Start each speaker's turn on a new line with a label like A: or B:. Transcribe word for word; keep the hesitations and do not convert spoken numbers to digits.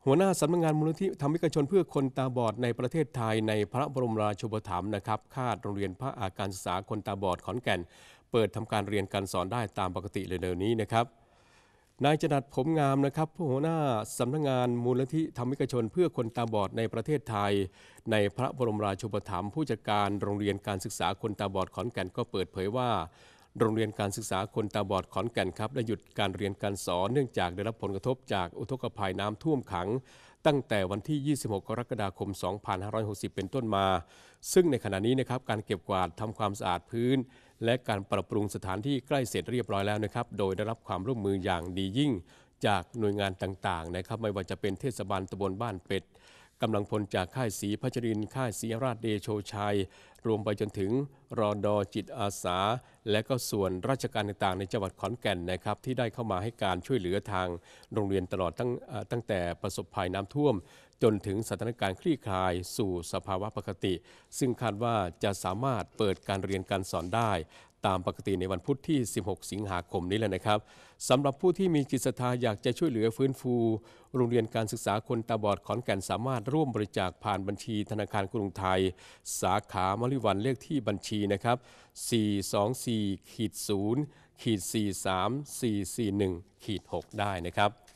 A: หัวหน้าสำนักงานมูลนิธิธรรมิกชนเพื่อคนตาบอดในประเทศไทยในพระบรมราชูปถัมภ์นะครับคาดโรงเรียนพระอาการศึกษาคนตาบอดขอนแก่นเปิดทำการเรียนการสอนได้ตามปกติเร็วๆนี้นะครับนายจนัดผมงามนะครับผู้หัวหน้าสำนักงานมูลนิธิธรรมิกชนเพื่อคนตาบอดในประเทศไทยในพระบรมราชูปถัมภ์ผู้จัดการโรงเรียนการศึกษาคนตาบอดขอนแก่นก็เปิดเผยว่าโรงเรียนการศึกษาคนตาบอดขอนแก่นครับได้หยุดการเรียนการสอนเนื่องจากได้รับผลกระทบจากอุทกภัยน้ำท่วมขังตั้งแต่วันที่ ยี่สิบหก กรกฎาคม สองพันห้าร้อยหกสิบ เป็นต้นมาซึ่งในขณะนี้นะครับการเก็บกวาดทำความสะอาดพื้นและการปรับปรุงสถานที่ใกล้เสร็จเรียบร้อยแล้วนะครับโดยได้รับความร่วมมืออย่างดียิ่งจากหน่วยงานต่างๆนะครับไม่ว่าจะเป็นเทศบาลตำบลบ้านเป็ดกำลังพลจากค่ายศรีพัชรินทร์ค่ายศรีราชเดโชชัยรวมไปจนถึงรอดอจิตอาสาและก็ส่วนราชการต่างๆในจังหวัดขอนแก่นนะครับที่ได้เข้ามาให้การช่วยเหลือทางโรงเรียนตลอดตั้งตั้งแต่ประสบภัยน้ำท่วมจนถึงสถานการณ์คลี่คลายสู่สภาวะปกติซึ่งคาดว่าจะสามารถเปิดการเรียนการสอนได้ตามปกติในวันพุธที่ สิบหก สิงหาคมนี้แหละนะครับสำหรับผู้ที่มีจิตศรัทธาอยากจะช่วยเหลือฟื้นฟูโรงเรียนการศึกษาคนตาบอดขอนแก่นสามารถร่วมบริจาคผ่านบัญชีธนาคารกรุงไทยสาขามริวันเลขที่บัญชีนะครับ สี่ สอง สี่ ศูนย์ สี่ สาม สี่ สี่ หนึ่ง หก ได้นะครับ